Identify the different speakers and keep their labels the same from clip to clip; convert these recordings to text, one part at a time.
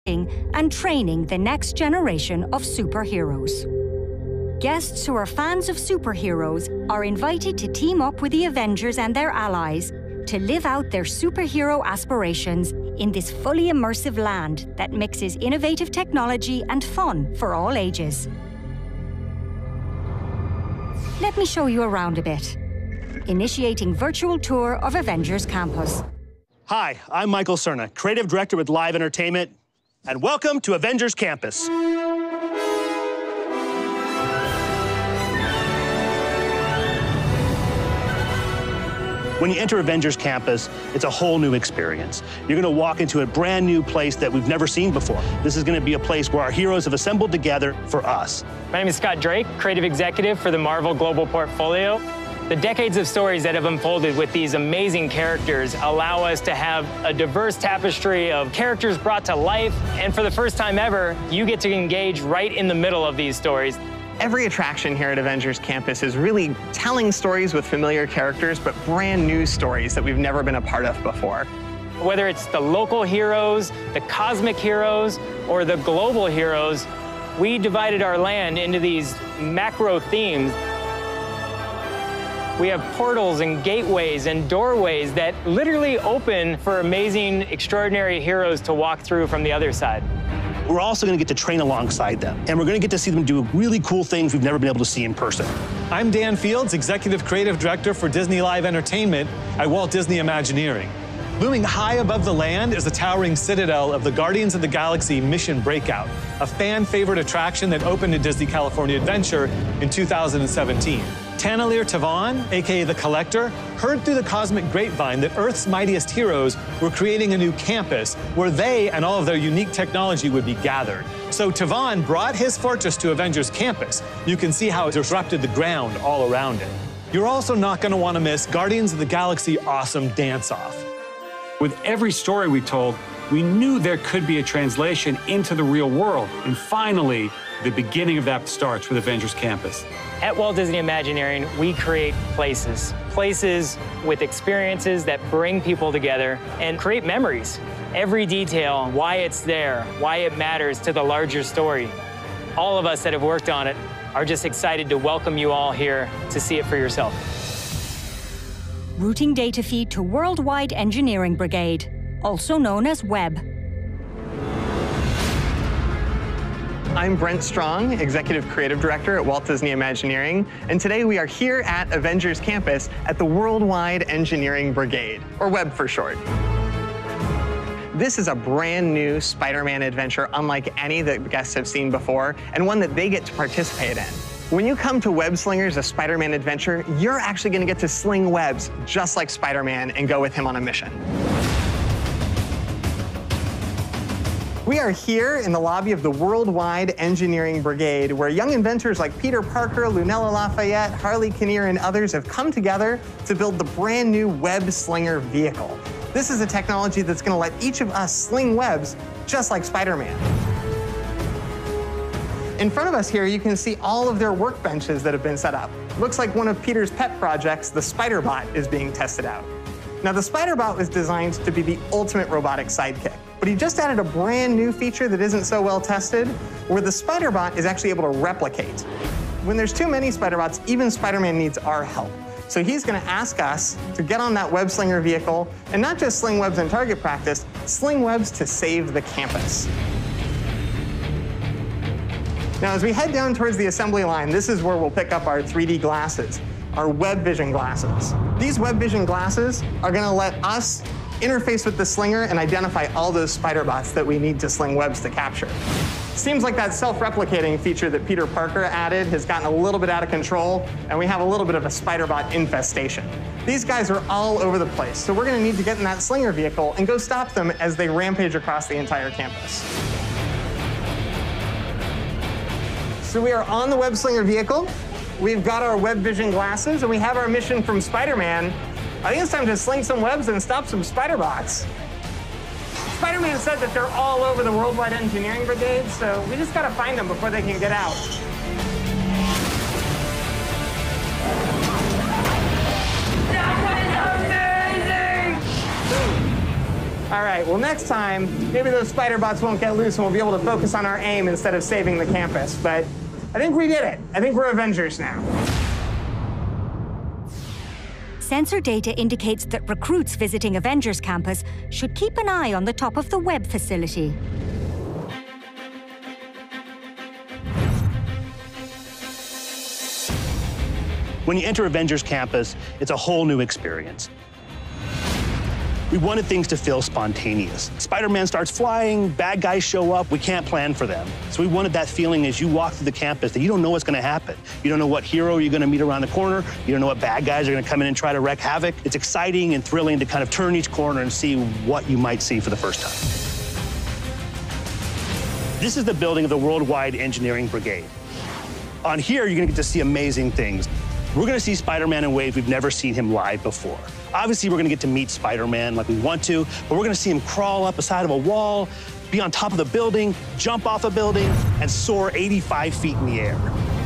Speaker 1: and training the next generation of superheroes. Guests who are fans of superheroes are invited to team up with the Avengers and their allies to live out their superhero aspirations in this fully immersive land that mixes innovative technology and fun for all ages. Let me show you around a bit. Initiating virtual tour of Avengers Campus.
Speaker 2: Hi, I'm Michael Cerna, Creative Director with Live Entertainment, and welcome to Avengers Campus. When you enter Avengers Campus, it's a whole new experience. You're gonna walk into a brand new place that we've never seen before. This is gonna be a place where our heroes have assembled together for us.
Speaker 3: My name is Scott Drake, Creative Executive for the Marvel Global Portfolio. The decades of stories that have unfolded with these amazing characters allow us to have a diverse tapestry of characters brought to life, and for the first time ever, you get to engage right in the middle of these stories.
Speaker 4: Every attraction here at Avengers Campus is really telling stories with familiar characters, but brand new stories that we've never been a part of before.
Speaker 3: Whether it's the local heroes, the cosmic heroes, or the global heroes, we divided our land into these macro themes. We have portals and gateways and doorways that literally open for amazing, extraordinary heroes to walk through from the other side.
Speaker 2: We're also gonna get to train alongside them, and we're gonna get to see them do really cool things we've never been able to see in person.
Speaker 5: I'm Dan Fields, Executive Creative Director for Disney Live Entertainment at Walt Disney Imagineering. Looming high above the land is the towering citadel of the Guardians of the Galaxy Mission Breakout, a fan-favorite attraction that opened at Disney California Adventure in 2017. Taneleer Tavon, aka The Collector, heard through the cosmic grapevine that Earth's mightiest heroes were creating a new campus where they and all of their unique technology would be gathered. So Tavon brought his fortress to Avengers Campus. You can see how it disrupted the ground all around it. You're also not going to want to miss Guardians of the Galaxy Awesome Dance-Off.
Speaker 6: With every story we told, we knew there could be a translation into the real world. And finally, the beginning of that starts with Avengers Campus.
Speaker 3: At Walt Disney Imagineering, we create places. Places with experiences that bring people together and create memories. Every detail, why it's there, why it matters to the larger story. All of us that have worked on it are just excited to welcome you all here to see it for yourself.
Speaker 1: Routing data feed to Worldwide Engineering Brigade, also known as WEB.
Speaker 4: I'm Brent Strong, Executive Creative Director at Walt Disney Imagineering, and today we are here at Avengers Campus at the Worldwide Engineering Brigade, or WEB for short. This is a brand new Spider-Man adventure unlike any that guests have seen before, and one that they get to participate in. When you come to Web Slingers, a Spider-Man adventure, you're actually going to get to sling webs just like Spider-Man and go with him on a mission. We are here in the lobby of the Worldwide Engineering Brigade, where young inventors like Peter Parker, Lunella Lafayette, Harley Kinnear, and others have come together to build the brand new Web Slinger vehicle. This is a technology that's going to let each of us sling webs just like Spider-Man. In front of us here, you can see all of their workbenches that have been set up. Looks like one of Peter's pet projects, the Spider-Bot, is being tested out. Now, the Spider-Bot was designed to be the ultimate robotic sidekick, but he just added a brand new feature that isn't so well tested, where the Spider-Bot is actually able to replicate. When there's too many Spider-Bots, even Spider-Man needs our help. So he's going to ask us to get on that web slinger vehicle and not just sling webs in target practice, sling webs to save the campus. Now, as we head down towards the assembly line, this is where we'll pick up our 3D glasses, our Web Vision glasses. These Web Vision glasses are going to let us interface with the slinger and identify all those spider bots that we need to sling webs to capture. Seems like that self-replicating feature that Peter Parker added has gotten a little bit out of control, and we have a little bit of a spider bot infestation. These guys are all over the place, so we're going to need to get in that slinger vehicle and go stop them as they rampage across the entire campus. So we are on the Web Slinger vehicle. We've got our Web Vision glasses, and we have our mission from Spider-Man. I think it's time to sling some webs and stop some spider bots. Spider-Man said that they're all over the Worldwide Engineering Brigade, so we just gotta find them before they can get out. That was amazing! All right, well, next time, maybe those spider bots won't get loose and we'll be able to focus on our aim instead of saving the campus. But I think we did it. I think we're Avengers now.
Speaker 1: Sensor data indicates that recruits visiting Avengers Campus should keep an eye on the top of the web facility.
Speaker 2: When you enter Avengers Campus, it's a whole new experience. We wanted things to feel spontaneous. Spider-Man starts flying, bad guys show up, we can't plan for them. So we wanted that feeling as you walk through the campus that you don't know what's gonna happen. You don't know what hero you're gonna meet around the corner, you don't know what bad guys are gonna come in and try to wreak havoc. It's exciting and thrilling to kind of turn each corner and see what you might see for the first time. This is the building of the Worldwide Engineering Brigade. On here, you're gonna get to see amazing things. We're gonna see Spider-Man in ways we've never seen him live before. Obviously, we're gonna get to meet Spider-Man like we want to, but we're gonna see him crawl up the side of a wall, be on top of the building, jump off a building, and soar 85 feet in the air.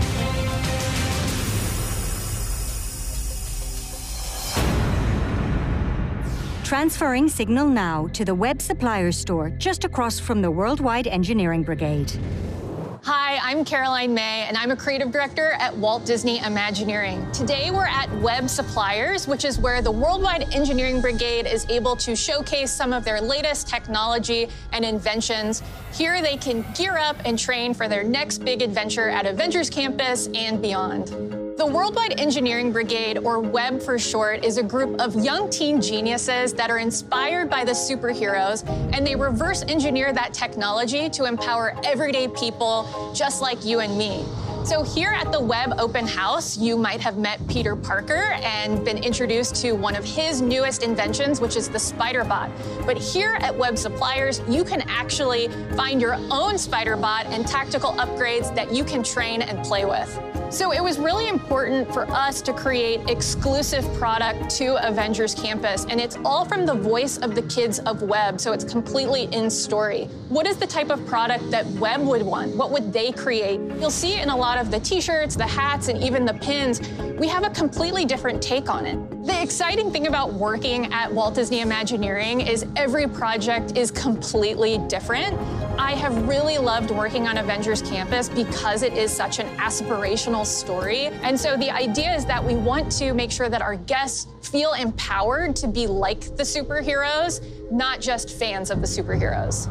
Speaker 1: Transferring signal now to the Web Suppliers store just across from the Worldwide Engineering Brigade.
Speaker 7: Hi, I'm Caroline May, and I'm a creative director at Walt Disney Imagineering. Today, we're at Web Suppliers, which is where the Worldwide Engineering Brigade is able to showcase some of their latest technology and inventions. Here, they can gear up and train for their next big adventure at Avengers Campus and beyond. The Worldwide Engineering Brigade, or WEB for short, is a group of young teen geniuses that are inspired by the superheroes, and they reverse engineer that technology to empower everyday people just like you and me. So here at the Web Open House, you might have met Peter Parker and been introduced to one of his newest inventions, which is the Spider-Bot. But here at Web Suppliers, you can actually find your own Spider-Bot and tactical upgrades that you can train and play with. So it was really important for us to create exclusive product to Avengers Campus, and it's all from the voice of the kids of Web, so it's completely in story. What is the type of product that Web would want? What would they create? You'll see in a lot of the t-shirts, the hats, and even the pins, we have a completely different take on it. The exciting thing about working at Walt Disney Imagineering is every project is completely different. I have really loved working on Avengers Campus because it is such an aspirational story. And so the idea is that we want to make sure that our guests feel empowered to be like the superheroes, not just fans of the superheroes.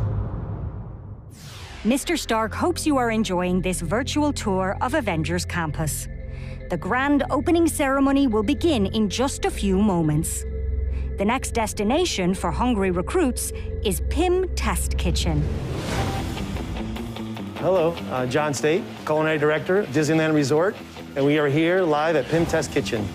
Speaker 1: Mr. Stark hopes you are enjoying this virtual tour of Avengers Campus. The grand opening ceremony will begin in just a few moments. The next destination for hungry recruits is PIM Test Kitchen.
Speaker 8: Hello, John State, Culinary Director of Disneyland Resort, and we are here live at PIM Test Kitchen.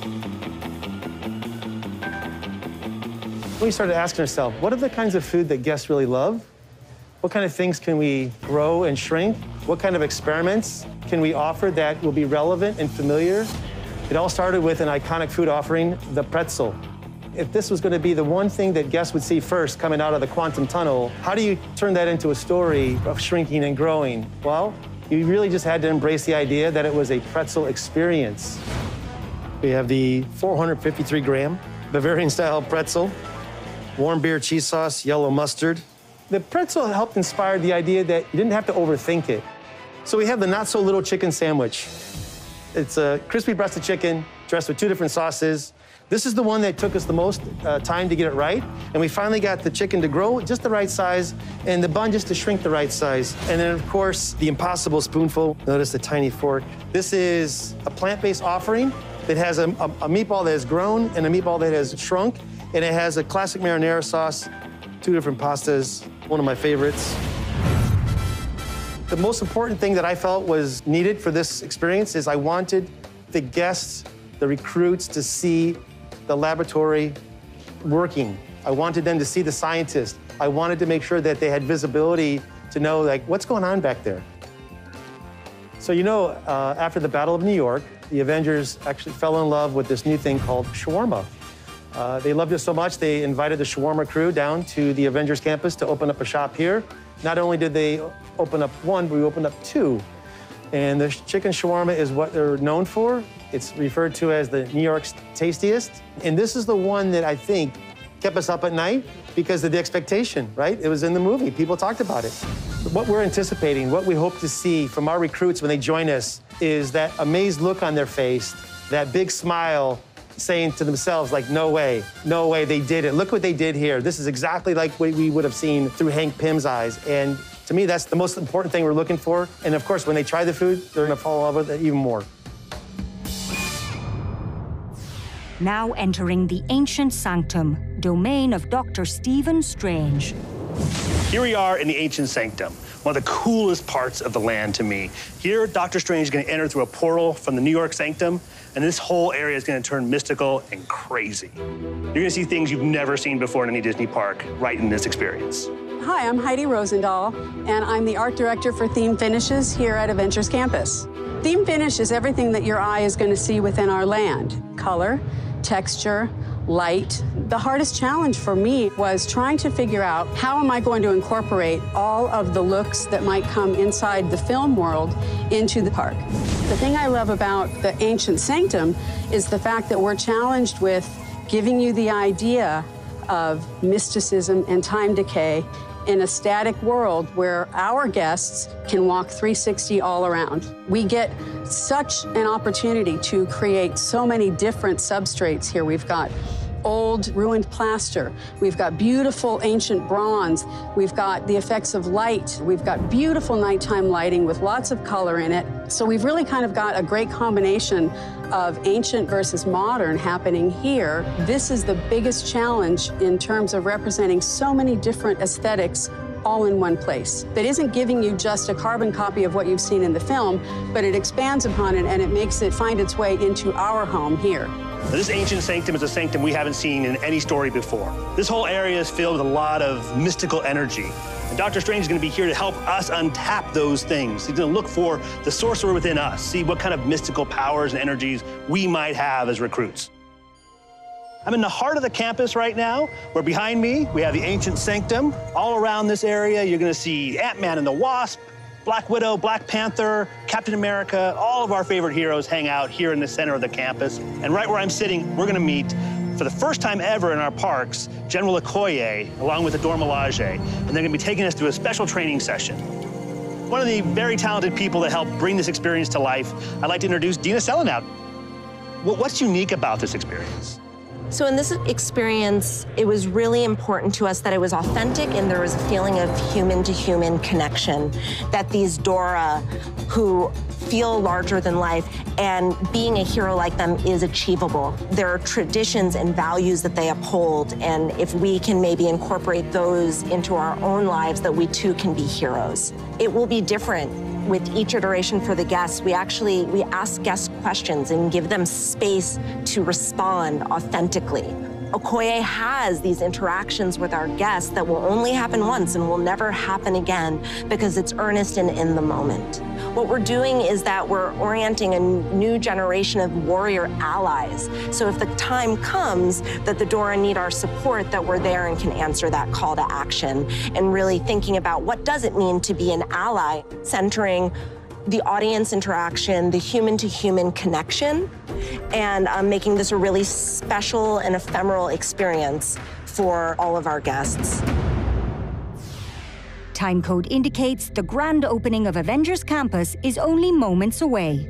Speaker 8: We started asking ourselves, what are the kinds of food that guests really love? What kind of things can we grow and shrink? What kind of experiments can we offer that will be relevant and familiar? It all started with an iconic food offering, the pretzel. If this was going to be the one thing that guests would see first coming out of the quantum tunnel, how do you turn that into a story of shrinking and growing? Well, you really just had to embrace the idea that it was a pretzel experience. We have the 453-gram Bavarian-style pretzel, warm beer cheese sauce, yellow mustard. The pretzel helped inspire the idea that you didn't have to overthink it. So we have the not-so-little chicken sandwich. It's a crispy breasted chicken dressed with 2 different sauces. This is the one that took us the most time to get it right. And we finally got the chicken to grow just the right size and the bun just to shrink the right size. And then, of course, the Impossible Spoonful. Notice the tiny fork. This is a plant-based offering that has a meatball that has grown and a meatball that has shrunk. And it has a classic marinara sauce, 2 different pastas, one of my favorites. The most important thing that I felt was needed for this experience is I wanted the guests, the recruits, to see the laboratory working. I wanted them to see the scientists. I wanted to make sure that they had visibility to know, like, what's going on back there. So, you know, after the Battle of New York, the Avengers actually fell in love with this new thing called shawarma. They loved it so much, they invited the shawarma crew down to the Avengers campus to open up a shop here. Not only did they open up 1, but we opened up 2. And the chicken shawarma is what they're known for. It's referred to as the New York's tastiest. And this is the one that I think kept us up at night because of the expectation, right? It was in the movie. People talked about it. What we're anticipating, what we hope to see from our recruits when they join us is that amazed look on their face, that big smile saying to themselves, like, no way, they did it. Look what they did here. This is exactly like what we would have seen through Hank Pym's eyes. And to me, that's the most important thing we're looking for. And of course, when they try the food, they're gonna fall in love with it even more.
Speaker 1: Now entering the ancient sanctum, domain of Dr. Stephen Strange.
Speaker 2: Here we are in the ancient sanctum, one of the coolest parts of the land to me. Here, Dr. Strange is going to enter through a portal from the New York sanctum, and this whole area is going to turn mystical and crazy. You're going to see things you've never seen before in any Disney park right in this experience.
Speaker 9: Hi, I'm Heidi Rosendahl, and I'm the art director for Theme Finishes here at Avengers Campus. Theme Finish is everything that your eye is going to see within our land. Color, texture, light. The hardest challenge for me was trying to figure out how am I going to incorporate all of the looks that might come inside the film world into the park. The thing I love about the ancient sanctum is the fact that we're challenged with giving you the idea of mysticism and time decay in a static world where our guests can walk 360 all around. We get such an opportunity to create so many different substrates here. We've got old ruined plaster. We've got beautiful ancient bronze. We've got the effects of light. We've got beautiful nighttime lighting with lots of color in it. So we've really kind of got a great combination of ancient versus modern happening here. This is the biggest challenge in terms of representing so many different aesthetics all in one place. That isn't giving you just a carbon copy of what you've seen in the film, but it expands upon it and it makes it find its way into our home here.
Speaker 2: This ancient sanctum is a sanctum we haven't seen in any story before. This whole area is filled with a lot of mystical energy. And Dr. Strange is going to be here to help us untap those things. He's going to look for the sorcerer within us, see what kind of mystical powers and energies we might have as recruits. I'm in the heart of the campus right now, where behind me we have the ancient sanctum. All around this area, you're going to see Ant-Man and the Wasp, Black Widow, Black Panther, Captain America. All of our favorite heroes hang out here in the center of the campus. And right where I'm sitting, we're going to meet, for the first time ever in our parks, General Okoye, along with Adore Milaje. And they're going to be taking us through a special training session. One of the very talented people that helped bring this experience to life, I'd like to introduce Dina Selenout. What's unique about this experience?
Speaker 10: So in this experience, it was really important to us that it was authentic and there was a feeling of human-to-human connection, that these Dora who feel larger than life and being a hero like them is achievable. There are traditions and values that they uphold, and if we can maybe incorporate those into our own lives, that we too can be heroes. It will be different with each iteration for the guests. We ask guests questions and give them space to respond authentically. Okoye has these interactions with our guests that will only happen once and will never happen again because it's earnest and in the moment. What we're doing is that we're orienting a new generation of warrior allies. So if the time comes that the Dora need our support, that we're there and can answer that call to action, and really thinking about what does it mean to be an ally, centering the audience interaction, the human-to-human connection, and making this a really special and ephemeral experience for all of our guests.
Speaker 1: Timecode indicates the grand opening of Avengers Campus is only moments away.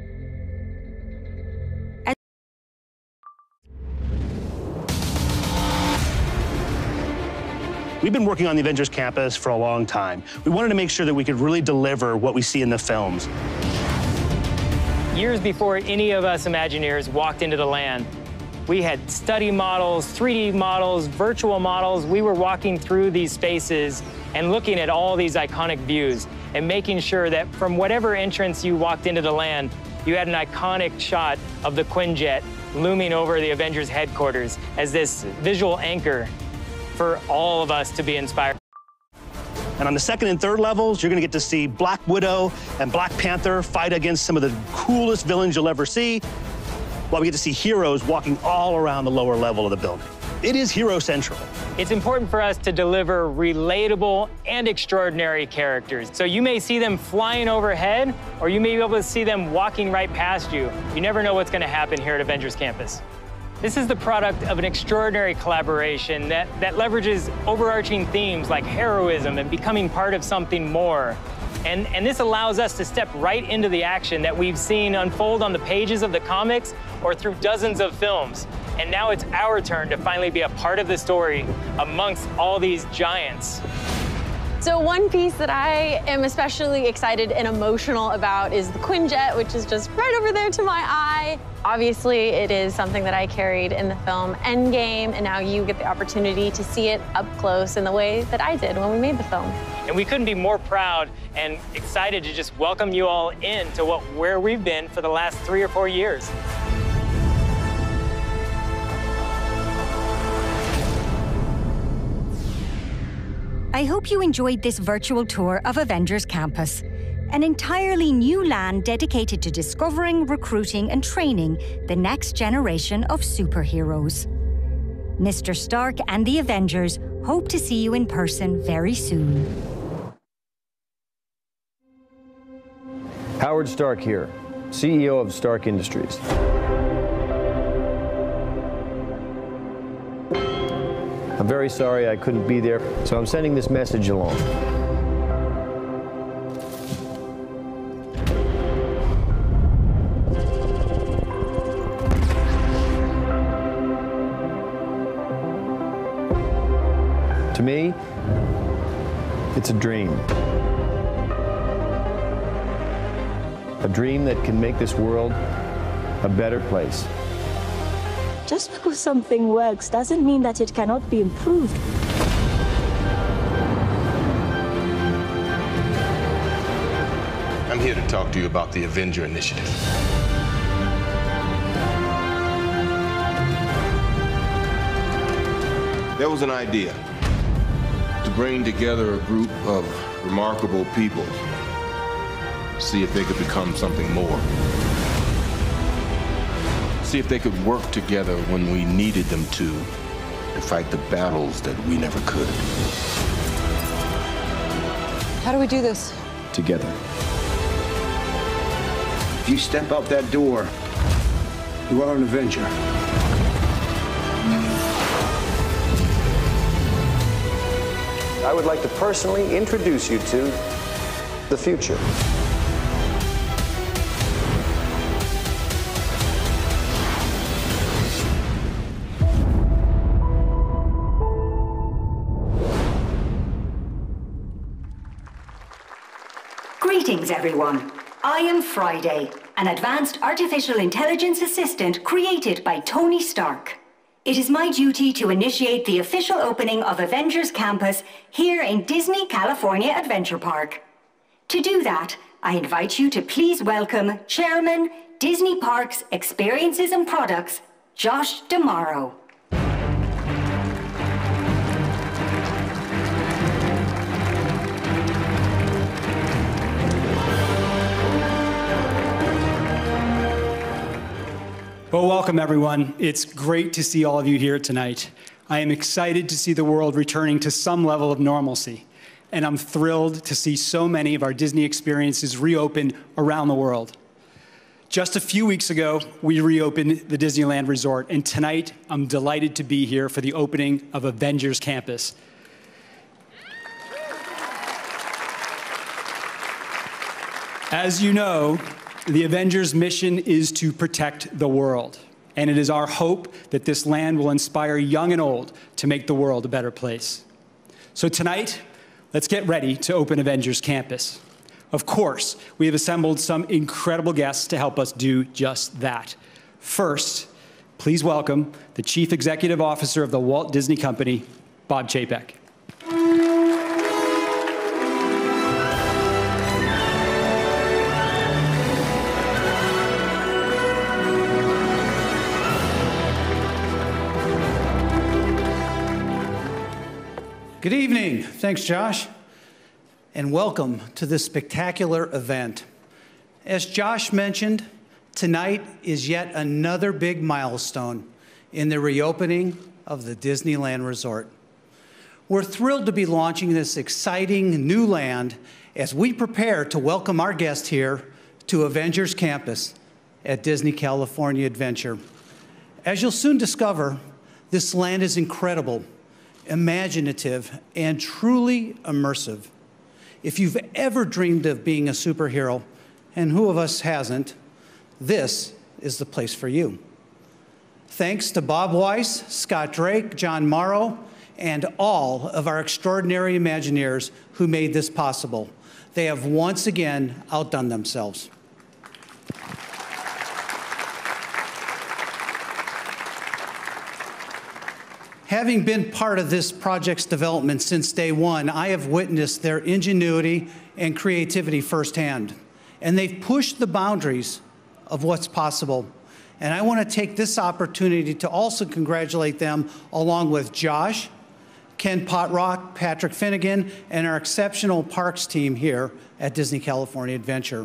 Speaker 2: We've been working on the Avengers Campus for a long time. We wanted to make sure that we could really deliver what we see in the films.
Speaker 3: Years before any of us Imagineers walked into the land, we had study models, 3D models, virtual models. We were walking through these spaces and looking at all these iconic views and making sure that from whatever entrance you walked into the land, you had an iconic shot of the Quinjet looming over the Avengers headquarters as this visual anchor for all of us to be inspired.
Speaker 2: And on the second and third levels, you're going to get to see Black Widow and Black Panther fight against some of the coolest villains you'll ever see, while we get to see heroes walking all around the lower level of the building. It is Hero Central.
Speaker 3: It's important for us to deliver relatable and extraordinary characters. So you may see them flying overhead, or you may be able to see them walking right past you. You never know what's going to happen here at Avengers Campus. This is the product of an extraordinary collaboration that leverages overarching themes like heroism and becoming part of something more. And this allows us to step right into the action that we've seen unfold on the pages of the comics or through dozens of films. And now it's our turn to finally be a part of the story amongst all these giants.
Speaker 11: So one piece that I am especially excited and emotional about is the Quinjet, which is just right over there to my eye. Obviously, it is something that I carried in the film Endgame, and now you get the opportunity to see it up close in the way that I did when we made the film.
Speaker 3: And we couldn't be more proud and excited to just welcome you all in to where we've been for the last 3 or 4 years.
Speaker 1: I hope you enjoyed this virtual tour of Avengers Campus, an entirely new land dedicated to discovering, recruiting, and training the next generation of superheroes. Mr. Stark and the Avengers hope to see you in person very soon.
Speaker 12: Howard Stark here, CEO of Stark Industries. I'm very sorry I couldn't be there, so I'm sending this message along. To me, it's a dream. A dream that can make this world a better place.
Speaker 13: Just because something works doesn't mean that it cannot be improved.
Speaker 14: I'm here to talk to you about the Avenger Initiative. There was an idea to bring together a group of remarkable people, see if they could become something more. See if they could work together when we needed them to fight the battles that we never could.
Speaker 15: How do we do this?
Speaker 12: Together.
Speaker 16: If you step out that door, you are an Avenger.
Speaker 12: I would like to personally introduce you to the future.
Speaker 1: Greetings, everyone. I am Friday, an advanced artificial intelligence assistant created by Tony Stark. It is my duty to initiate the official opening of Avengers Campus here in Disney California Adventure Park. To do that, I invite you to please welcome Chairman, Disney Parks, Experiences and Products, Josh D'Amaro.
Speaker 17: Well, welcome, everyone. It's great to see all of you here tonight. I am excited to see the world returning to some level of normalcy, and I'm thrilled to see so many of our Disney experiences reopen around the world. Just a few weeks ago, we reopened the Disneyland Resort, and tonight I'm delighted to be here for the opening of Avengers Campus. As you know, the Avengers' mission is to protect the world, and it is our hope that this land will inspire young and old to make the world a better place. So tonight, let's get ready to open Avengers Campus. Of course, we have assembled some incredible guests to help us do just that. First, please welcome the Chief Executive Officer of the Walt Disney Company, Bob Chapek.
Speaker 18: Good evening. Thanks, Josh. And welcome to this spectacular event. As Josh mentioned, tonight is yet another big milestone in the reopening of the Disneyland Resort. We're thrilled to be launching this exciting new land as we prepare to welcome our guests here to Avengers Campus at Disney California Adventure. As you'll soon discover, this land is incredible, imaginative, and truly immersive. If you've ever dreamed of being a superhero, and who of us hasn't, this is the place for you. Thanks to Bob Weiss, Scott Drake, John Morrow, and all of our extraordinary Imagineers who made this possible. They have once again outdone themselves. Having been part of this project's development since day one, I have witnessed their ingenuity and creativity firsthand. And they've pushed the boundaries of what's possible. And I want to take this opportunity to also congratulate them along with Josh, Ken Potrock, Patrick Finnegan, and our exceptional parks team here at Disney California Adventure.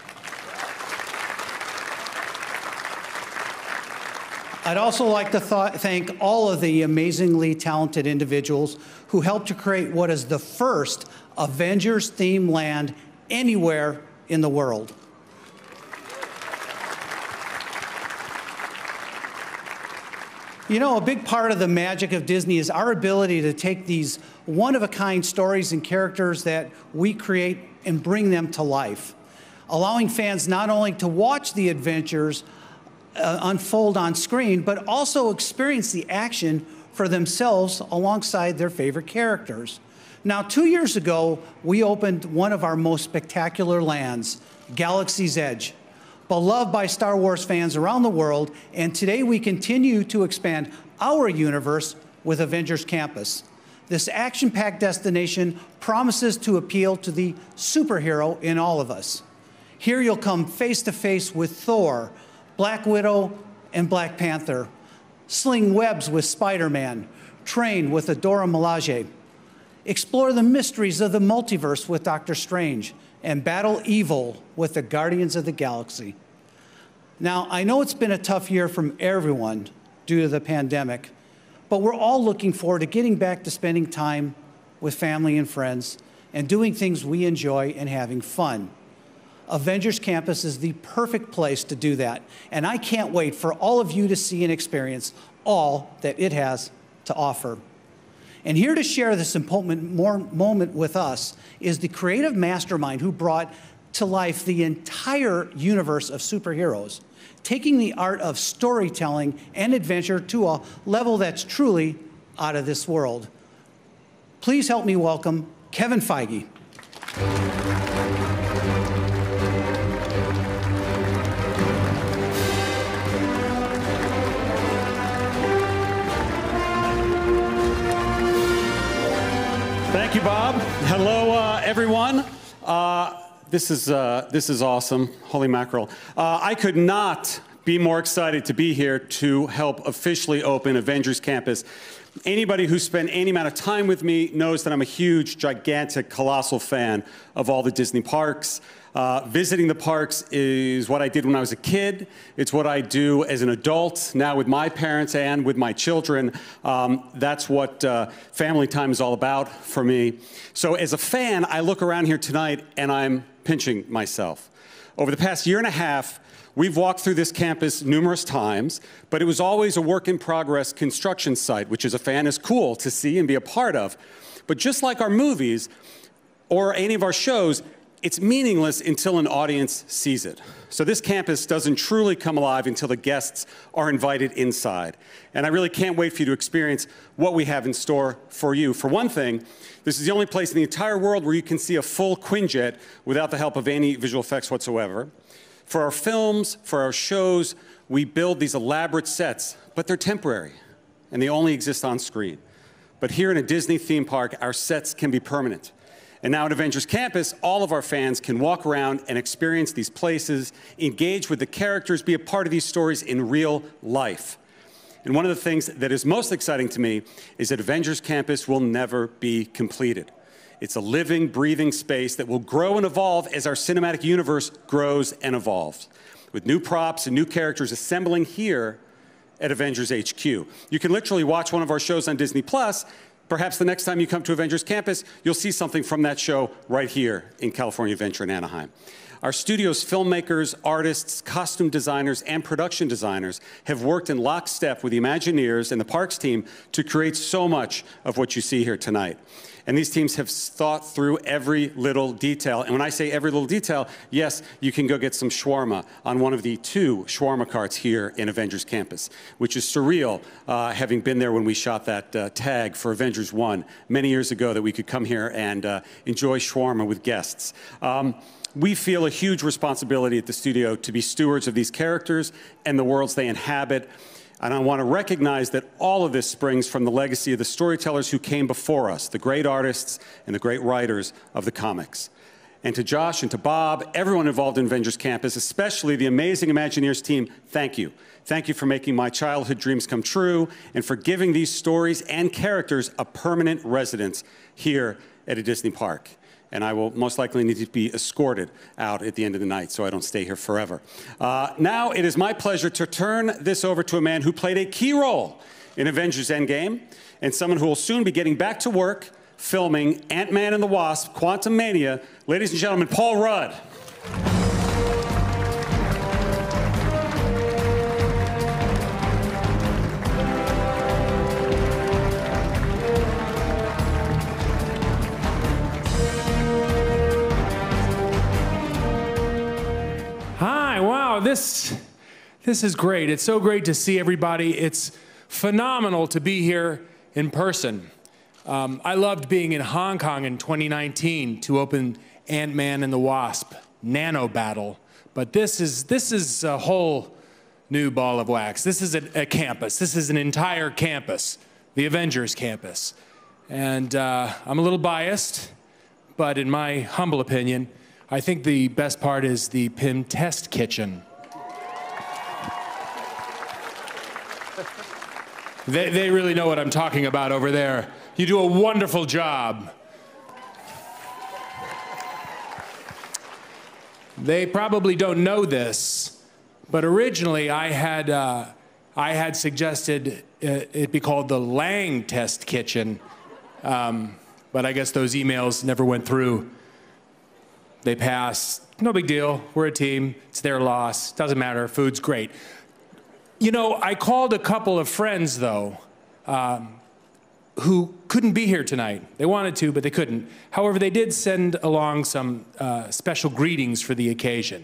Speaker 18: I'd also like to thank all of the amazingly talented individuals who helped to create what is the first Avengers-themed land anywhere in the world. You know, a big part of the magic of Disney is our ability to take these one-of-a-kind stories and characters that we create and bring them to life, allowing fans not only to watch the adventures unfold on screen, but also experience the action for themselves alongside their favorite characters. Now, 2 years ago, we opened one of our most spectacular lands, Galaxy's Edge, beloved by Star Wars fans around the world, and today we continue to expand our universe with Avengers Campus. This action-packed destination promises to appeal to the superhero in all of us. Here you'll come face-to-face with Thor, Black Widow, and Black Panther, sling webs with Spider-Man, train with Dora Milaje, explore the mysteries of the multiverse with Doctor Strange, and battle evil with the Guardians of the Galaxy. Now, I know it's been a tough year from everyone due to the pandemic, but we're all looking forward to getting back to spending time with family and friends and doing things we enjoy and having fun. Avengers Campus is the perfect place to do that, and I can't wait for all of you to see and experience all that it has to offer. And here to share this important moment with us is the creative mastermind who brought to life the entire universe of superheroes, taking the art of storytelling and adventure to a level that's truly out of this world. Please help me welcome Kevin Feige.
Speaker 6: Thank you, Bob. Hello, everyone. This is awesome. Holy mackerel. I could not be more excited to be here to help officially open Avengers Campus. Anybody who's spent any amount of time with me knows that I'm a huge, gigantic, colossal fan of all the Disney parks. Visiting the parks is what I did when I was a kid. It's what I do as an adult, now with my parents and with my children. That's what family time is all about for me. So as a fan, I look around here tonight and I'm pinching myself. Over the past year and a half, we've walked through this campus numerous times, but it was always a work-in-progress construction site, which as a fan is cool to see and be a part of. But just like our movies or any of our shows, it's meaningless until an audience sees it. So this campus doesn't truly come alive until the guests are invited inside. And I really can't wait for you to experience what we have in store for you. For one thing, this is the only place in the entire world where you can see a full Quinjet without the help of any visual effects whatsoever. For our films, for our shows, we build these elaborate sets, but they're temporary, and they only exist on screen. But here in a Disney theme park, our sets can be permanent. And now at Avengers Campus, all of our fans can walk around and experience these places, engage with the characters, be a part of these stories in real life. And one of the things that is most exciting to me is that Avengers Campus will never be completed. It's a living, breathing space that will grow and evolve as our cinematic universe grows and evolves, with new props and new characters assembling here at Avengers HQ. You can literally watch one of our shows on Disney+. Perhaps the next time you come to Avengers Campus, you'll see something from that show right here in California Adventure in Anaheim. Our studio's filmmakers, artists, costume designers, and production designers have worked in lockstep with the Imagineers and the Parks team to create so much of what you see here tonight. And these teams have thought through every little detail. And when I say every little detail, yes, you can go get some shawarma on one of the 2 shawarma carts here in Avengers Campus, which is surreal, having been there when we shot that tag for Avengers 1 many years ago, that we could come here and enjoy shawarma with guests. We feel a huge responsibility at the studio to be stewards of these characters and the worlds they inhabit. And I want to recognize that all of this springs from the legacy of the storytellers who came before us, the great artists and the great writers of the comics. And to Josh and to Bob, everyone involved in Avengers Campus, especially the amazing Imagineers team, thank you. Thank you for making my childhood dreams come true and for giving these stories and characters a permanent residence here at a Disney park. And I will most likely need to be escorted out at the end of the night so I don't stay here forever. Now it is my pleasure to turn this over to a man who played a key role in Avengers Endgame and someone who will soon be getting back to work filming Ant-Man and the Wasp: Quantumania. Ladies and gentlemen, Paul Rudd.
Speaker 19: Hi, wow, this is great. It's so great to see everybody. It's phenomenal to be here in person. I loved being in Hong Kong in 2019 to open Ant-Man and the Wasp: Nano Battle. But this is a whole new ball of wax. This is a campus. This is an entire campus, the Avengers campus. And I'm a little biased, but in my humble opinion, I think the best part is the Pym Test Kitchen. They really know what I'm talking about over there. You do a wonderful job. They probably don't know this, but originally I had suggested it be called the Lang Test Kitchen, but I guess those emails never went through. They passed. No big deal. We're a team. It's their loss. Doesn't matter. Food's great. You know, I called a couple of friends, though, who couldn't be here tonight. They wanted to, but they couldn't. However, they did send along some special greetings for the occasion.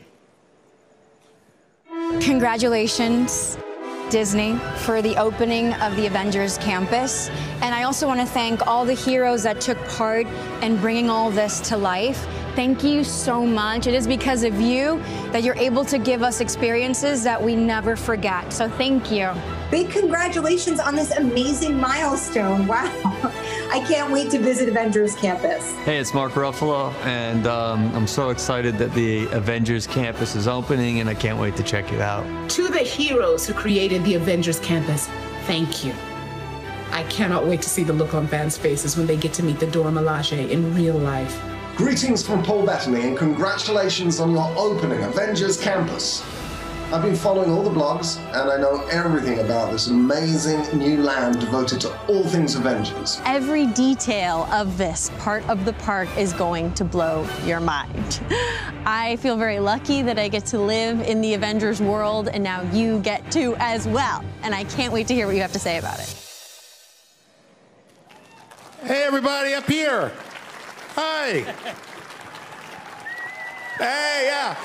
Speaker 20: Congratulations, Disney, for the opening of the Avengers Campus. And I also want to thank all the heroes that took part in bringing all this to life. Thank you so much. It is because of you that you're able to give us experiences that we never forget. So thank you.
Speaker 21: Big congratulations on this amazing milestone. Wow. I can't wait to visit Avengers Campus.
Speaker 22: Hey, it's Mark Ruffalo, and I'm so excited that the Avengers Campus is opening, and I can't wait to check it out.
Speaker 23: To the heroes who created the Avengers Campus, thank you. I cannot wait to see the look on fans' faces when they get to meet the Dora Milaje in real life.
Speaker 24: Greetings from Paul Bettany and congratulations on your opening Avengers Campus. I've been following all the blogs and I know everything about this amazing new land devoted to all things Avengers.
Speaker 11: Every detail of this part of the park is going to blow your mind. I feel very lucky that I get to live in the Avengers world, and now you get to as well. And I can't wait to hear what you have to say about it.
Speaker 25: Hey, everybody up here. Hi. Hey, yeah.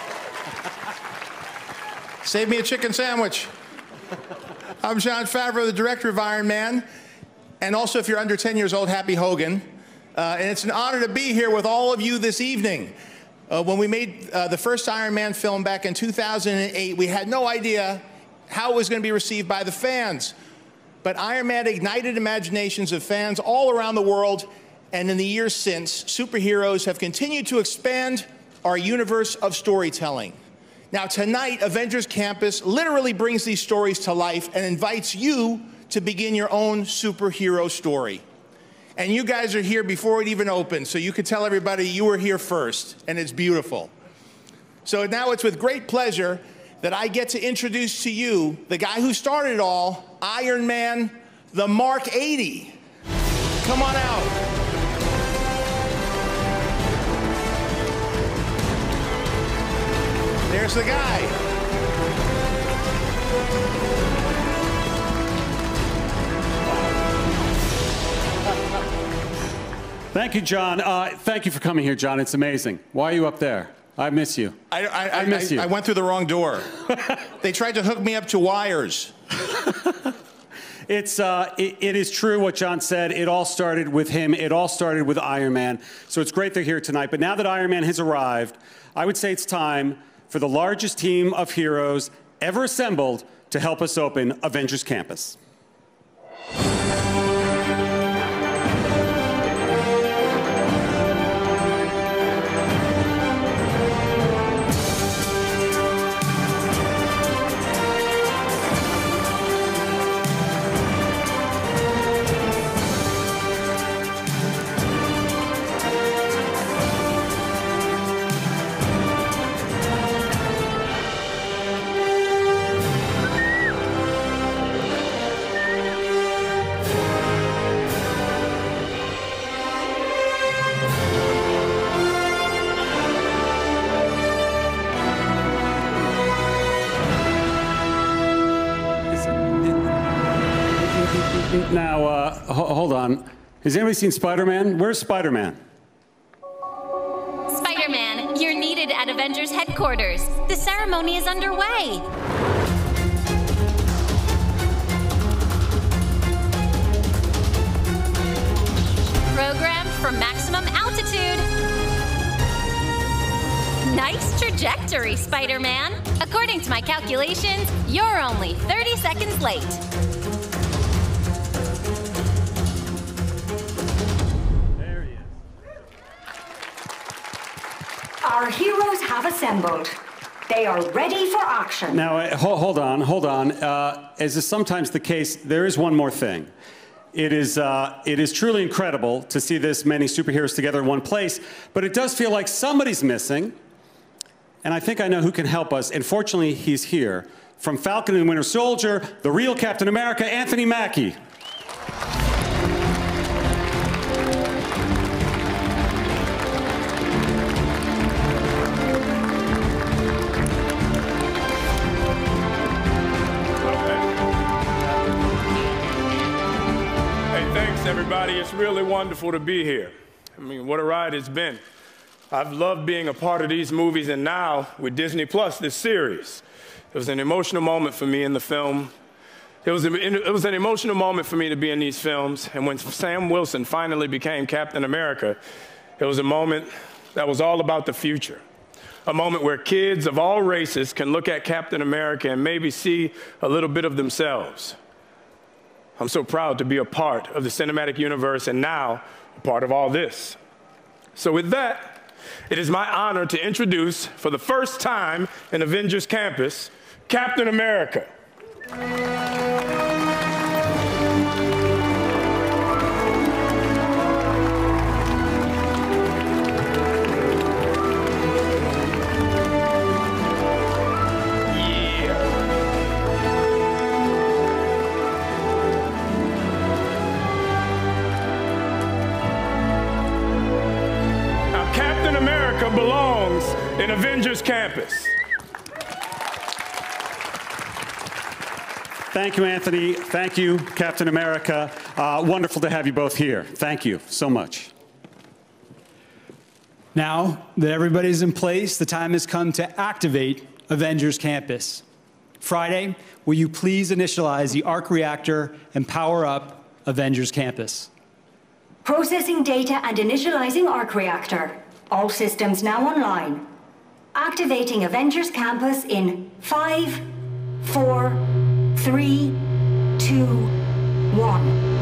Speaker 25: Save me a chicken sandwich. I'm Jon Favreau, the director of Iron Man. And also, if you're under 10 years old, Happy Hogan. And it's an honor to be here with all of you this evening. When we made the first Iron Man film back in 2008, we had no idea how it was going to be received by the fans. But Iron Man ignited imaginations of fans all around the world. And in the years since, superheroes have continued to expand our universe of storytelling. Now tonight, Avengers Campus literally brings these stories to life and invites you to begin your own superhero story. And you guys are here before it even opened, so you could tell everybody you were here first, and it's beautiful. So now it's with great pleasure that I get to introduce to you the guy who started it all, Iron Man, the Mark 80. Come on out. There's the guy.
Speaker 6: Thank you, John. Thank you for coming here, John. It's amazing. Why are you up there? I miss you. I miss you.
Speaker 25: I went through the wrong door. They tried to hook me up to wires.
Speaker 6: It is true what John said. It all started with him. It all started with Iron Man. So it's great they're here tonight. But now that Iron Man has arrived, I would say it's time for the largest team of heroes ever assembled to help us open Avengers Campus. Now, hold on. Has anybody seen Spider-Man? Where's Spider-Man?
Speaker 4: Spider-Man, you're needed at Avengers headquarters. The ceremony is underway. Programmed for maximum altitude. Nice trajectory, Spider-Man. According to my calculations, you're only 30 seconds late.
Speaker 1: Our heroes have assembled. They are ready for action.
Speaker 6: Now, hold on. As is sometimes the case, there is one more thing. It is truly incredible to see this many superheroes together in one place, but it does feel like somebody's missing, and I think I know who can help us, and fortunately, he's here. From Falcon and Winter Soldier, the real Captain America, Anthony Mackie.
Speaker 5: Everybody, it's really wonderful to be here. I mean, what a ride it's been. I've loved being a part of these movies, and now with Disney Plus, this series. It was an emotional moment for me in the film. It was an emotional moment for me to be in these films, and when Sam Wilson finally became Captain America, it was a moment that was all about the future. A moment where kids of all races can look at Captain America and maybe see a little bit of themselves. I'm so proud to be a part of the cinematic universe and now a part of all this. So with that, it is my honor to introduce, for the first time in Avengers Campus, Captain America. Belongs in Avengers Campus.
Speaker 6: Thank you, Anthony. Thank you, Captain America. Wonderful to have you both here. Thank you so much.
Speaker 17: Now that everybody's in place, the time has come to activate Avengers Campus. Friday, will you please initialize the arc reactor and power up Avengers Campus?
Speaker 1: Processing data and initializing arc reactor. All systems now online. Activating Avengers Campus in 5, 4, 3, 2, 1.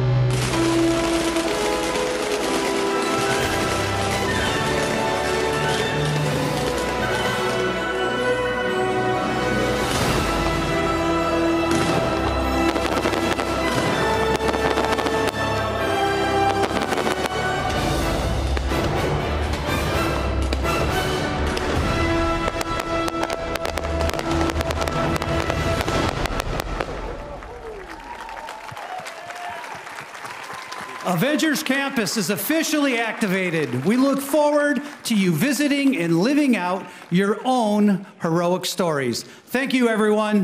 Speaker 18: Avengers Campus is officially activated. We look forward to you visiting and living out your own heroic stories. Thank you, everyone.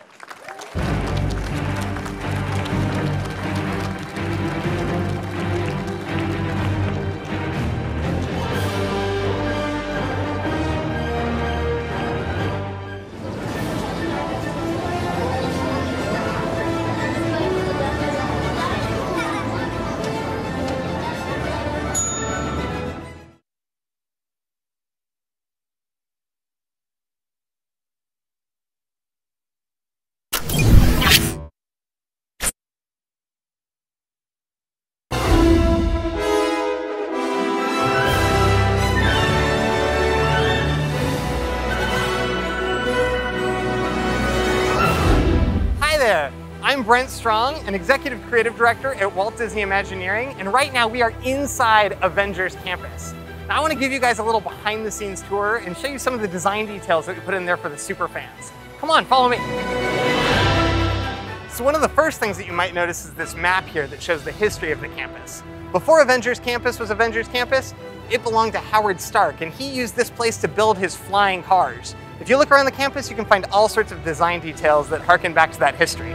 Speaker 2: I'm Brent Strong, an Executive Creative Director at Walt Disney Imagineering, and right now we are inside Avengers Campus. Now I want to give you guys a little behind the scenes tour and show you some of the design details that we put in there for the super fans. Come on, follow me. So one of the first things that you might notice is this map here that shows the history of the campus. Before Avengers Campus was Avengers Campus, it belonged to Howard Stark, and he used this place to build his flying cars. If you look around the campus, you can find all sorts of design details that harken back to that history.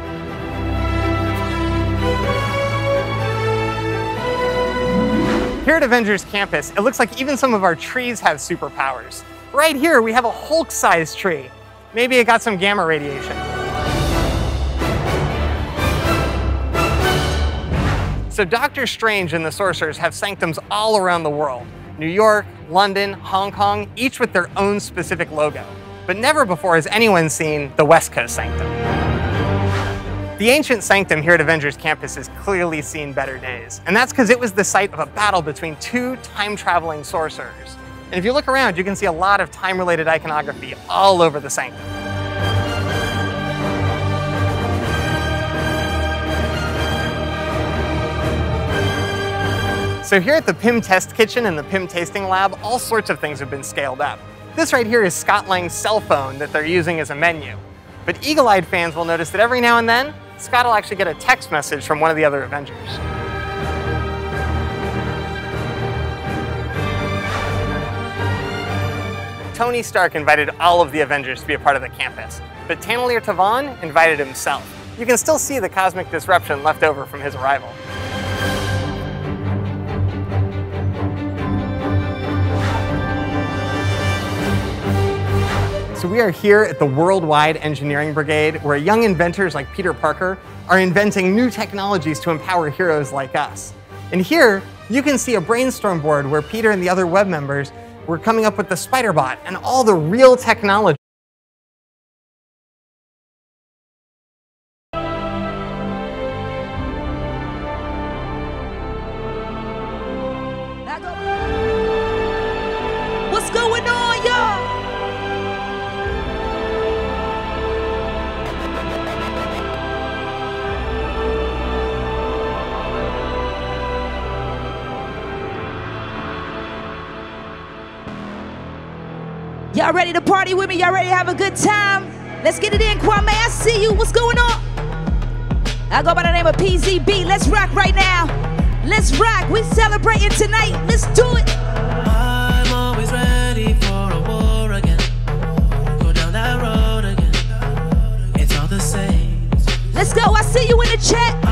Speaker 2: Here at Avengers Campus, it looks like even some of our trees have superpowers. Right here, we have a Hulk-sized tree. Maybe it got some gamma radiation. So Doctor Strange and the Sorcerers have sanctums all around the world. New York, London, Hong Kong, each with their own specific logo. But never before has anyone seen the West Coast Sanctum. The ancient sanctum here at Avengers Campus has clearly seen better days, and that's because it was the site of a battle between two time-traveling sorcerers. And if you look around, you can see a lot of time-related iconography all over the sanctum. So here at the PIM Test Kitchen and the PIM Tasting Lab, all sorts of things have been scaled up. This right here is Scott Lang's cell phone that they're using as a menu. But eagle-eyed fans will notice that every now and then, Scott will actually get a text message from one of the other Avengers. Tony Stark invited all of the Avengers to be a part of the campus, but Taneleer Tavon invited himself. You can still see the cosmic disruption left over from his arrival. So we are here at the Worldwide Engineering Brigade, where young inventors like Peter Parker are inventing new technologies to empower heroes like us. And here, you can see a brainstorm board where Peter and the other web members were coming up with the Spider-Bot and all the real technology.
Speaker 7: What's going on, y'all? Y'all ready to party with me? Y'all ready to have a good time? Let's get it in, Kwame. I see you. What's going on? I go by the name of PZB. Let's rock right now. Let's rock. We celebrating tonight. Let's do it.
Speaker 8: I'm always ready for a war again. Go down that road again. It's all the same.
Speaker 7: Let's go. I see you in the chat.